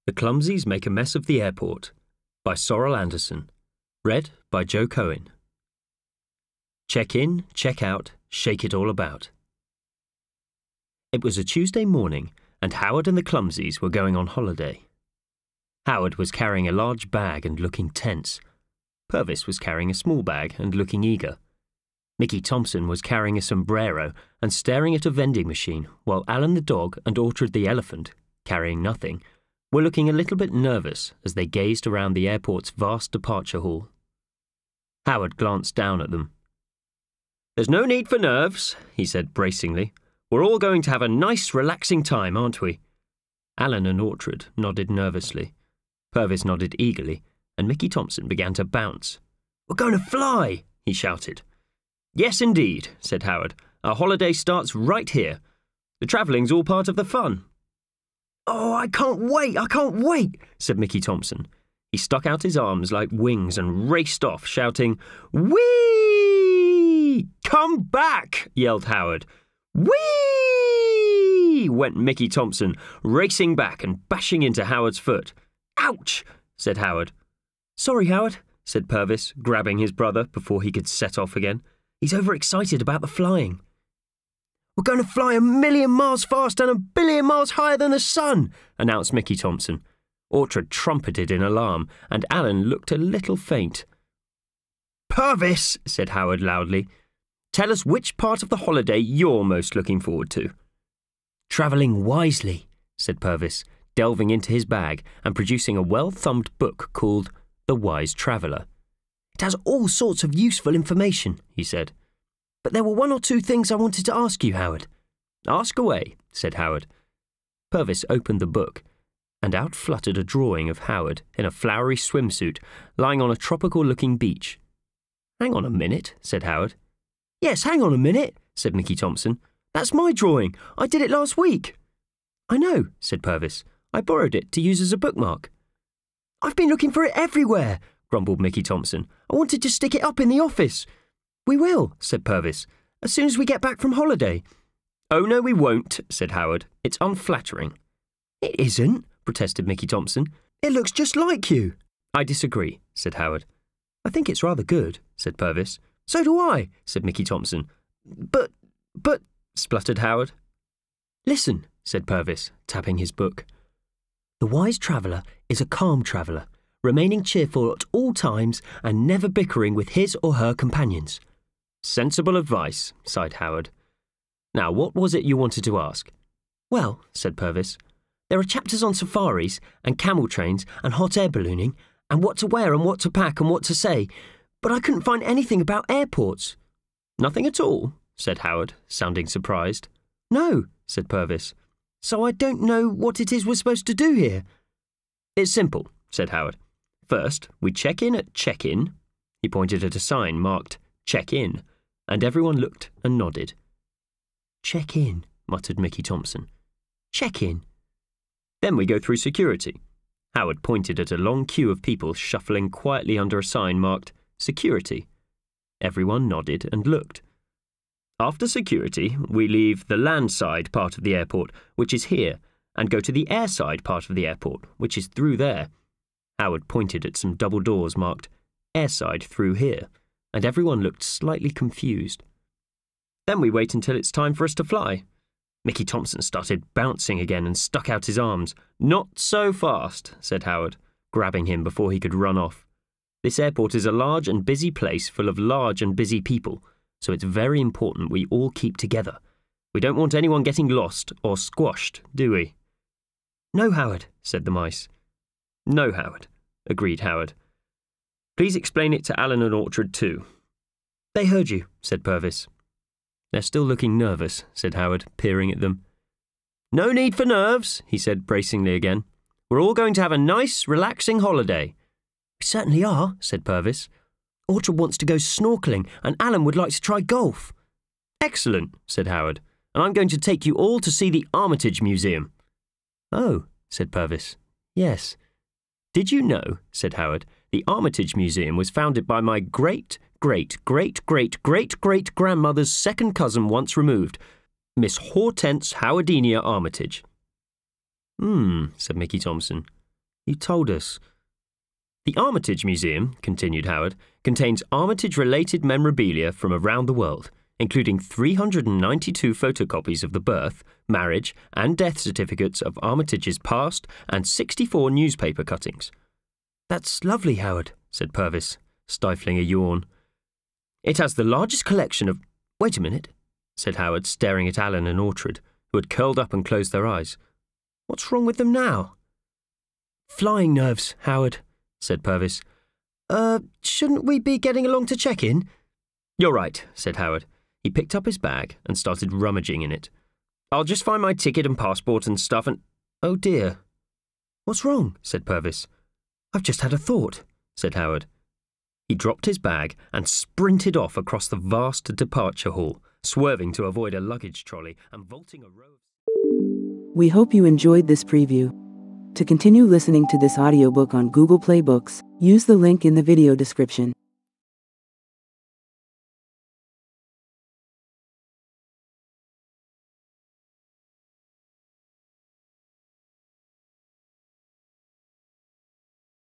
The Clumsies Make a Mess of the Airport by Sorrel Anderson. Read by Joe Coen. Check in, check out, shake it all about. It was a Tuesday morning, and Howard and the Clumsies were going on holiday. Howard was carrying a large bag and looking tense. Purvis was carrying a small bag and looking eager. Mickey Thompson was carrying a sombrero and staring at a vending machine, while Alan the dog and Orchard the elephant, carrying nothing, were looking a little bit nervous as they gazed around the airport's vast departure hall. Howard glanced down at them. "There's no need for nerves," he said bracingly. "We're all going to have a nice, relaxing time, aren't we?" Alan and Orchard nodded nervously. Purvis nodded eagerly, and Mickey Thompson began to bounce. "We're going to fly!" he shouted. "Yes, indeed," said Howard. "Our holiday starts right here. The travelling's all part of the fun." "Oh, I can't wait, said Mickey Thompson. He stuck out his arms like wings and raced off, shouting, "Whee! Come back!" yelled Howard. "Whee!" went Mickey Thompson, racing back and bashing into Howard's foot. "Ouch!" said Howard. "Sorry, Howard," said Purvis, grabbing his brother before he could set off again. "He's overexcited about the flying." "We're going to fly 1,000,000 miles fast and 1,000,000,000 miles higher than the sun," announced Mickey Thompson. Orchard trumpeted in alarm, and Alan looked a little faint. "Purvis," said Howard loudly, "tell us which part of the holiday you're most looking forward to." "Travelling wisely," said Purvis, delving into his bag and producing a well-thumbed book called The Wise Traveller. "It has all sorts of useful information," he said. "But there were one or two things I wanted to ask you, Howard." "Ask away," said Howard. Purvis opened the book, and out fluttered a drawing of Howard in a flowery swimsuit lying on a tropical-looking beach. "Hang on a minute," said Howard. "Yes, hang on a minute," said Mickey Thompson. "That's my drawing. I did it last week." "I know," said Purvis. "I borrowed it to use as a bookmark." "I've been looking for it everywhere," grumbled Mickey Thompson. "I wanted to stick it up in the office." "We will," said Purvis, "as soon as we get back from holiday." "Oh, no, we won't," said Howard. "It's unflattering." "It isn't," protested Mickey Thompson. "It looks just like you." "I disagree," said Howard. "I think it's rather good," said Purvis. "So do I," said Mickey Thompson. But, spluttered Howard. "Listen," said Purvis, tapping his book. "The wise traveller is a calm traveller, remaining cheerful at all times and never bickering with his or her companions." "Sensible advice," sighed Howard. "Now, what was it you wanted to ask?" "Well," said Purvis, "there are chapters on safaris and camel trains and hot air ballooning and what to wear and what to pack and what to say, but I couldn't find anything about airports." "Nothing at all?" said Howard, sounding surprised. "No," said Purvis. "So I don't know what it is we're supposed to do here." "It's simple," said Howard. "First, we check in at check-in." He pointed at a sign marked check-in, and everyone looked and nodded. "Check-in," muttered Mickey Thompson. "Check-in." "Then we go through security." Howard pointed at a long queue of people shuffling quietly under a sign marked security. Everyone nodded and looked. "After security, we leave the landside part of the airport, which is here, and go to the airside part of the airport, which is through there." Howard pointed at some double doors marked airside through here, and everyone looked slightly confused. "Then we wait until it's time for us to fly." Mickey Thompson started bouncing again and stuck out his arms. "Not so fast," said Howard, grabbing him before he could run off. "This airport is a large and busy place full of large and busy people, so it's very important we all keep together. We don't want anyone getting lost or squashed, do we?" "No, Howard," said the mice. "No, Howard," agreed Howard. "Please explain it to Alan and Orchard too." "They heard you," said Purvis. "They're still looking nervous," said Howard, peering at them. "No need for nerves," he said bracingly again. "We're all going to have a nice, relaxing holiday." "We certainly are," said Purvis. "Orchard wants to go snorkelling, and Alan would like to try golf." "Excellent," said Howard. "And I'm going to take you all to see the Armitage Museum." "Oh," said Purvis. "Yes." "Did you know," said Howard, "the Armitage Museum was founded by my great-great-great-great-great-great-grandmother's second cousin once removed, Miss Hortense Howardenia Armitage." Said Mickey Thompson. You told us. The Armitage Museum, continued Howard, contains Armitage-related memorabilia from around the world, including 392 photocopies of the birth, marriage, and death certificates of Armitage's past and 64 newspaper cuttings. That's lovely, Howard, said Purvis, stifling a yawn. It has the largest collection of— Wait a minute, said Howard, staring at Alan and Ortrud, who had curled up and closed their eyes. What's wrong with them now? Flying nerves, Howard, said Purvis. Shouldn't we be getting along to check-in? You're right, said Howard. He picked up his bag and started rummaging in it. I'll just find my ticket and passport and stuff and— Oh dear. What's wrong? Said Purvis. I've just had a thought, said Howard. He dropped his bag and sprinted off across the vast departure hall, swerving to avoid a luggage trolley and vaulting a row of— We hope you enjoyed this preview. To continue listening to this audiobook on Google Play Books, use the link in the video description.